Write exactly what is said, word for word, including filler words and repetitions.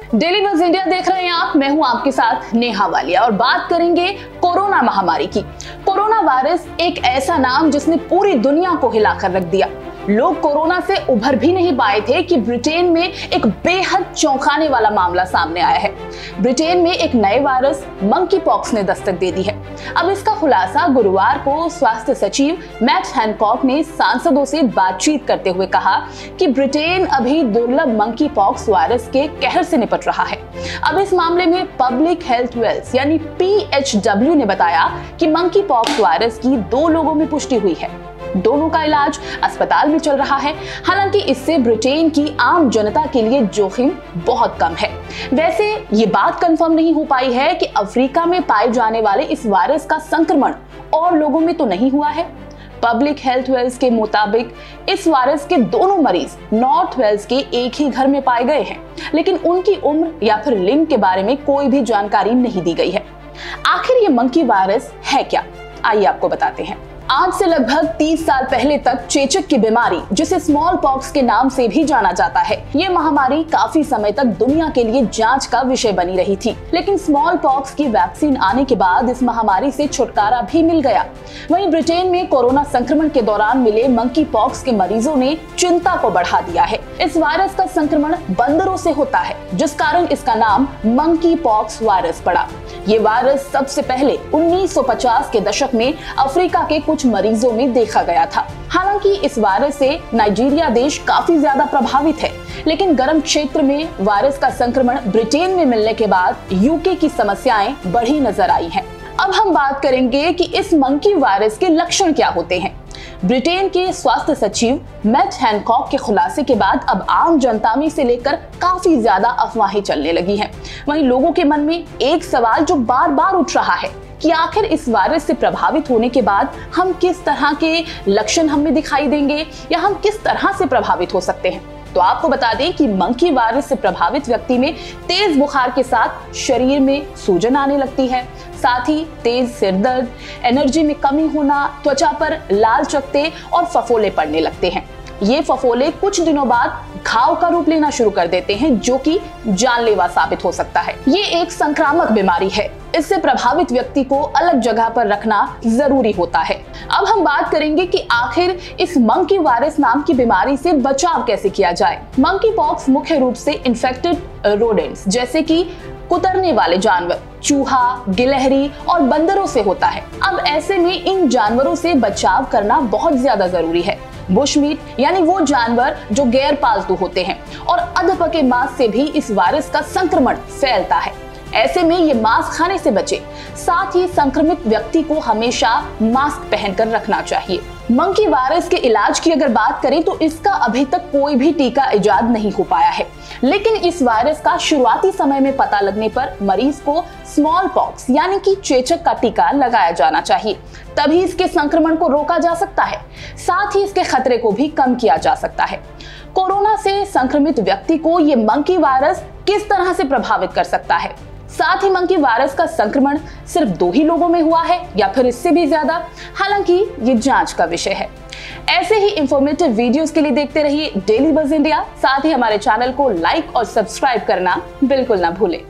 Daily buzz India देख रहे हैं आप। मैं हूं आपके साथ नेहा वालिया और बात करेंगे कोरोना महामारी की। कोरोना वायरस एक ऐसा नाम जिसने पूरी दुनिया को हिलाकर रख दिया। लोग कोरोना से उभर भी नहीं पाए थे कि ब्रिटेन में एक बेहद चौंकाने वाला मामला सामने आया है। ब्रिटेन में एक नए वायरस मंकी पॉक्स ने दस्तक दे दी है। अब इसका खुलासा गुरुवार को स्वास्थ्य सचिव मैट हैनकॉक ने सांसदों से बातचीत करते हुए कहा कि ब्रिटेन अभी दुर्लभ मंकी पॉक्स वायरस के कहर से निपट रहा है। अब इस मामले में पब्लिक हेल्थ वेल्स यानी पी एच डब्ल्यू ने बताया कि मंकी पॉक्स वायरस की दो लोगों में पुष्टि हुई है। दोनों का इलाज अस्पताल में चल रहा है। हालांकि इससे ब्रिटेन की आम जनता के लिए जोखिम बहुत कम है। वैसे ये बात कंफर्म नहीं हो पाई है कि अफ्रीका में पाए जाने वाले इस वायरस का संक्रमण और लोगों में तो नहीं हुआ है। पब्लिक हेल्थ वेल्स के मुताबिक इस वायरस के दोनों मरीज नॉर्थ वेल्स के एक ही घर में पाए गए हैं, लेकिन उनकी उम्र या फिर लिंग के बारे में कोई भी जानकारी नहीं दी गई है। आखिर ये मंकी वायरस है क्या, आइए आपको बताते हैं। आज से लगभग तीस साल पहले तक चेचक की बीमारी, जिसे स्मॉल पॉक्स के नाम से भी जाना जाता है, ये महामारी काफी समय तक दुनिया के लिए जांच का विषय बनी रही थी। लेकिन स्मॉल पॉक्स की वैक्सीन आने के बाद इस महामारी से छुटकारा भी मिल गया। वहीं ब्रिटेन में कोरोना संक्रमण के दौरान मिले मंकी पॉक्स के मरीजों ने चिंता को बढ़ा दिया है। इस वायरस का संक्रमण बंदरों से होता है, जिस कारण इसका नाम मंकी पॉक्स वायरस पड़ा। ये वायरस सबसे पहले उन्नीस सौ पचास के दशक में अफ्रीका के कुछ मरीजों में देखा गया था। हालांकि इस वायरस से नाइजीरिया देश काफी ज्यादा प्रभावित है, लेकिन गर्म क्षेत्र में वायरस का संक्रमण ब्रिटेन में मिलने के बाद यूके की समस्याएं बढ़ी नजर आई हैं। अब हम बात करेंगे कि इस मंकी वायरस के लक्षण क्या होते हैं। ब्रिटेन के स्वास्थ्य सचिव मैट हैनकॉक के खुलासे के बाद अब आम जनता में से लेकर काफी ज्यादा अफवाहें चलने लगी हैं। वहीं लोगों के मन में एक सवाल जो बार बार उठ रहा है कि आखिर इस वायरस से प्रभावित होने के बाद हम किस तरह के लक्षण हमें दिखाई देंगे या हम किस तरह से प्रभावित हो सकते हैं। तो आपको बता दें कि मंकी वायरस से प्रभावित व्यक्ति में तेज बुखार के साथ शरीर में सूजन आने लगती है, साथ ही तेज सिर दर्द, एनर्जी में कमी होना, त्वचा पर लाल चकत्ते और फफोले पड़ने लगते हैं। ये फफोले कुछ दिनों बाद घाव का रूप लेना शुरू कर देते हैं, जो कि जानलेवा साबित हो सकता है। ये एक संक्रामक बीमारी है। इससे प्रभावित व्यक्ति को अलग जगह पर रखना जरूरी होता है। अब हम बात करेंगे कि आखिर इस मंकी वायरस नाम की बीमारी से बचाव कैसे किया जाए। मंकी पॉक्स मुख्य रूप से इन्फेक्टेड रोडेंट्स जैसे कि कुतरने वाले जानवर, चूहा, गिलहरी और बंदरों से होता है। अब ऐसे में इन जानवरों से बचाव करना बहुत ज्यादा जरूरी है। बुशमीट यानी वो जानवर जो गैर पालतू होते हैं और अधपके मांस से भी इस वायरस का संक्रमण फैलता है। ऐसे में ये मांस खाने से बचे। साथ ही संक्रमित व्यक्ति को हमेशा मास्क पहनकर रखना चाहिए। मंकी वायरस के इलाज की अगर बात करें तो इसका अभी तक कोई भी टीका इजाद नहीं हो पाया है, लेकिन इस वायरस का शुरुआती समय में पता लगने पर मरीज को स्मॉल पॉक्स यानी कि चेचक का टीका लगाया जाना चाहिए। तभी इसके संक्रमण को रोका जा सकता है, साथ ही इसके खतरे को भी कम किया जा सकता है। कोरोना से संक्रमित व्यक्ति को ये मंकी वायरस किस तरह से प्रभावित कर सकता है, साथ ही मंकी वायरस का संक्रमण सिर्फ दो ही लोगों में हुआ है या फिर इससे भी ज्यादा, हालांकि ये जांच का विषय है। ऐसे ही इंफॉर्मेटिव वीडियोस के लिए देखते रहिए डेली बज़ इंडिया। साथ ही हमारे चैनल को लाइक और सब्सक्राइब करना बिल्कुल ना भूलें।